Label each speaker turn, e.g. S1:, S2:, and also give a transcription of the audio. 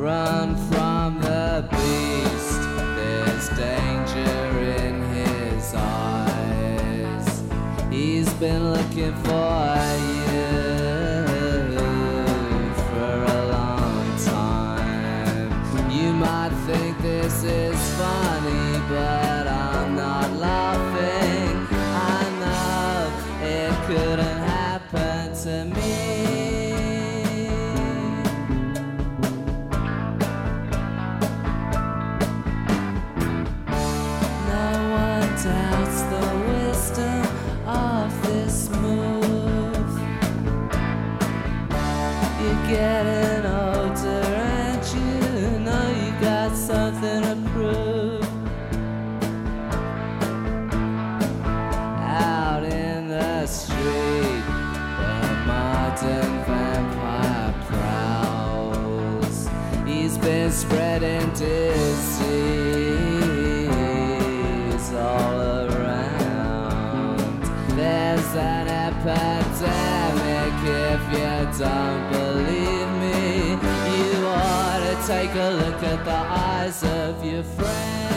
S1: Run from the beast, there's danger in his eyes. He's been looking for you for a long time. You might think this is funny, but I'm not laughing. I know it couldn't happen to me. Doubts the wisdom of this move. You're getting older and you know you got something to prove. Out in the street, the modern vampire prowls. He's been spreading disease all around. There's an epidemic. If you don't believe me, you ought to take a look at the eyes of your friends.